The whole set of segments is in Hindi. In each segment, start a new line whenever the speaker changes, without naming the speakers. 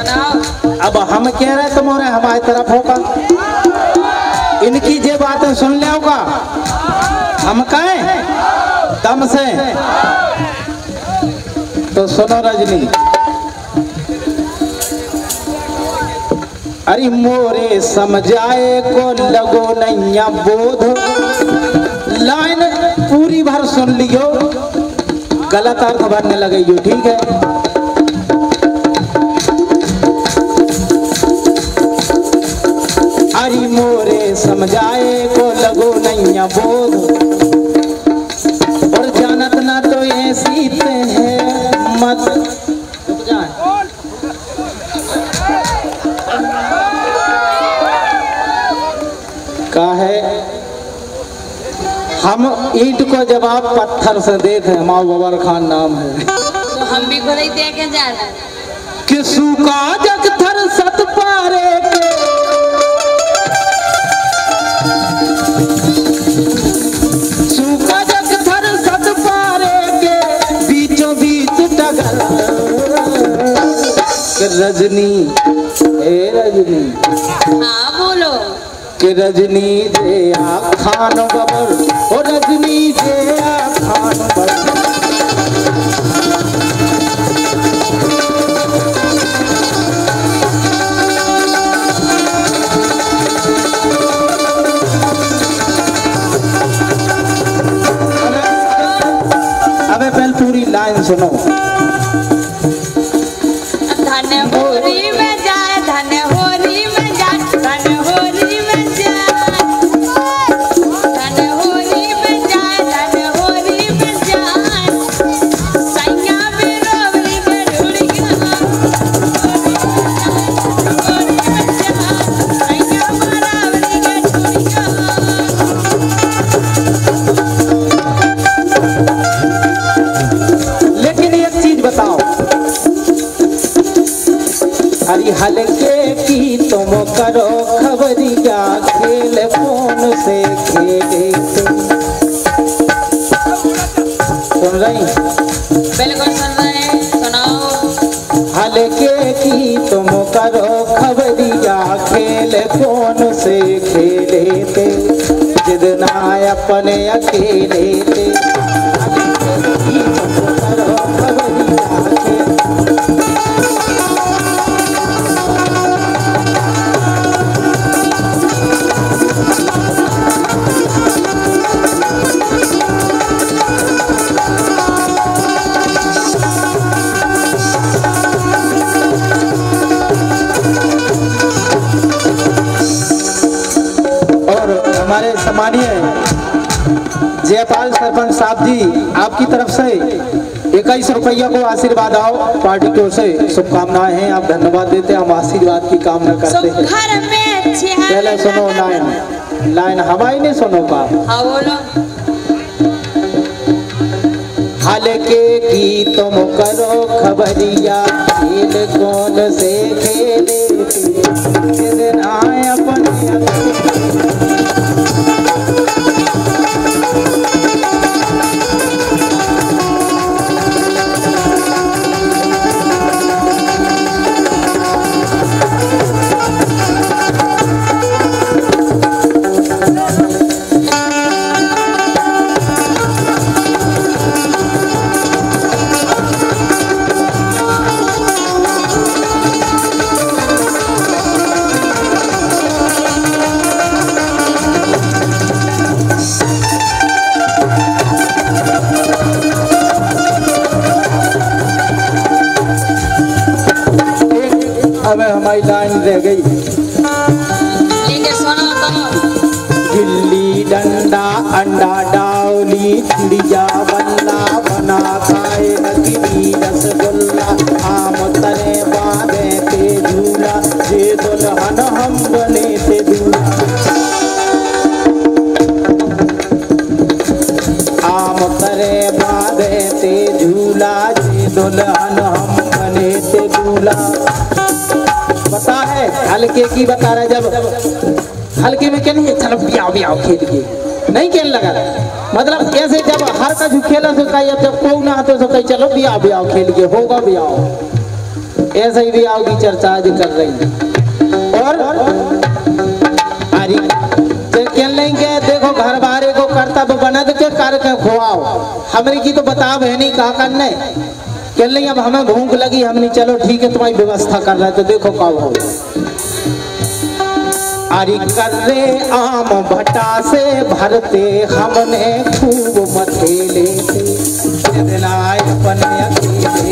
अब हम कह रहे तुम्हारे हमारी तरफ होगा, इनकी जे बातें सुन ले होगा, हम कहें दम से। तो सुनो रजनी, अरे मोरे समझाए को लगो नैया बोध, लाइन पूरी भर सुन लियो, गलत अर्थ भरने लगे, ठीक है। अरे मोरे समझाए को लगो नैया बोध, और जानत ना तो ऐसी है मत। का है हम ईंट को जवाब पत्थर से देते, माँ बबर खान नाम है,
तो हम भी खुद ही देखे जा रहे
कि सूखा जगथर सत पारे के, सूखा जगथर सत पारे के, बीचों बीच टगर रजनी, ए रजनी।
हाँ बोलो।
कि रजनी जे खान बबर, ओ रजनी जे खान बबर। अबे पहले पूरी लाइन सुनो।
धन्य होरी में जाए, धन्य होरी में जाए, धन्य होरी में जाए, धन्य होरी में जाए, धन्य होरी में जाए, सैया बिरोवरी में ढूंढ गया, होरी में जाए, सैया बिरोवरी में ढूंढ
गया। लेकिन एक चीज बताओ, हरी हल्के की तुम करो खबरिया, खेल कौन से खेले। सुन रही?
बिल्कुल सुन रहे हैं, सुनाओ।
हल्के की तुम करो खबरिया, खेल कौन से खेले थे, जिदना अपने अकेले थे। हल्के की तुम करो खबरिया, हमारे सम्मानीय जयपाल सरपंच साहब जी, आपकी तरफ से 21 रुपया को आशीर्वाद आओ, पार्टी की ओर से शुभकामनाएं हैं। आप धन्यवाद देते हैं, हम आशीर्वाद की कामना करते हैं। पहले सुनो लाइन, लाइन हवाई नहीं सुनो का।
हाँ बोलो।
हल्के की तुम करो खबरिया, खेल कौन से खेले थे, अपने हमारी लाइन रह गई। गिल्ली डंडा अंडा डाउली, चिड़िया बल्ला बना खाए, नकली रसगुल्ला, आम तरे बांधे ते झूला, जे दुल्हन हम बने ते दूल्हा। आम तरे बांधे ते झूला, जे दुल्हन हम बने ते दूल्हा। पता है हल्के की बता रहा है, जब हल्के में क्या नहीं है, चलो ब्याह ब्याह खेल के नहीं खेल लगा, मतलब कैसे जब हर का जो खेला तो कहीं, अब जब को ना तो कहीं चलो ब्याह ब्याह खेल के होगा ब्याह। ऐसे ही भी आओगी चर्चा आज कर रही। और अरे क्या लेंगे, देखो घर बारे को कर्तव्य बनद के कर के खुआओ, हमने की तो बताओ है नहीं कहा करने क्या नहीं। अब हमें भूख लगी, हमने चलो ठीक है तुम्हारी व्यवस्था कर रहे, तो देखो कब हो। अरे कर्रे आम भटा से भरते हमने खूब मथेले थे दिन आए अपन अकेले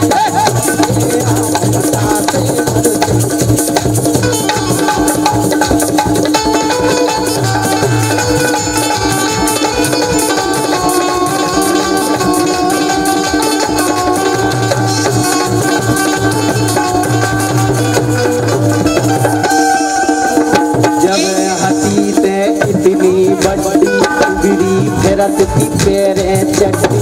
आम भटा से फिरत की पैरे चट्टी।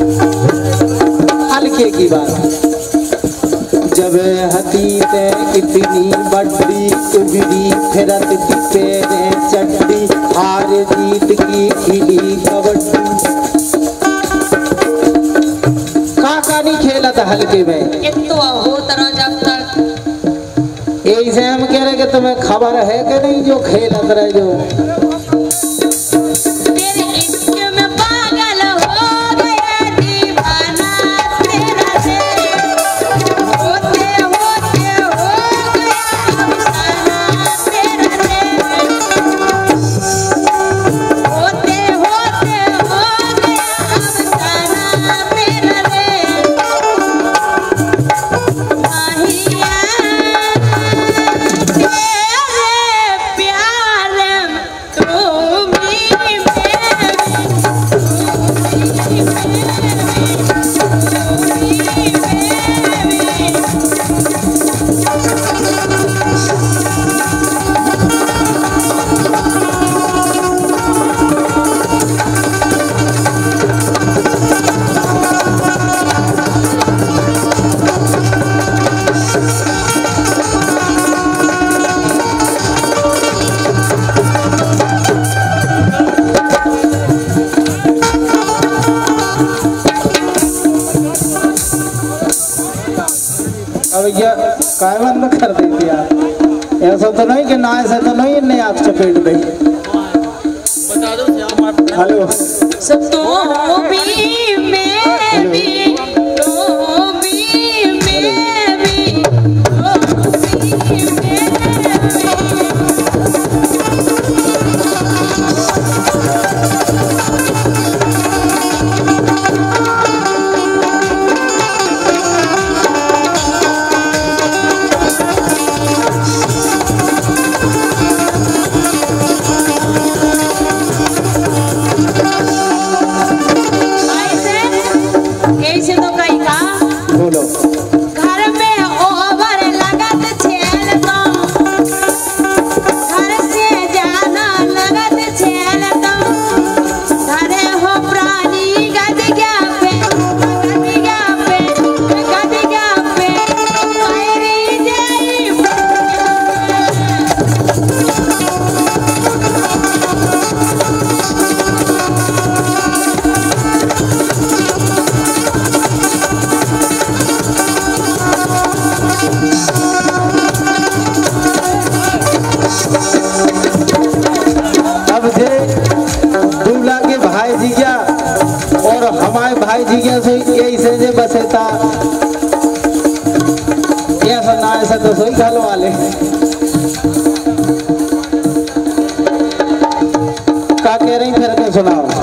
हल्के की बात, जब हतीत इतनी बड़ी उगड़ी फिरत की पैरे चट्टी, हार जीत की खिली कबड्डी। काका नहीं खेला था हल्के में,
तो हो तरह जब तक
यही से हम कह रहे कि तुम्हें खबर है कि नहीं जो खेलत रहे जो भैया काय बंद कर देती यार। ऐसा तो नहीं कि ना, ऐसा तो नहीं नहीं आप चपेट दे।
बता दो
हेलो
सब तो भी मैं भी तो भी मैं भी
हमारे भाई जी के से यही से जे बसेता ऐसा ना ऐसा तो सोई खाल वाले का कह रही फिर के सुनाओ।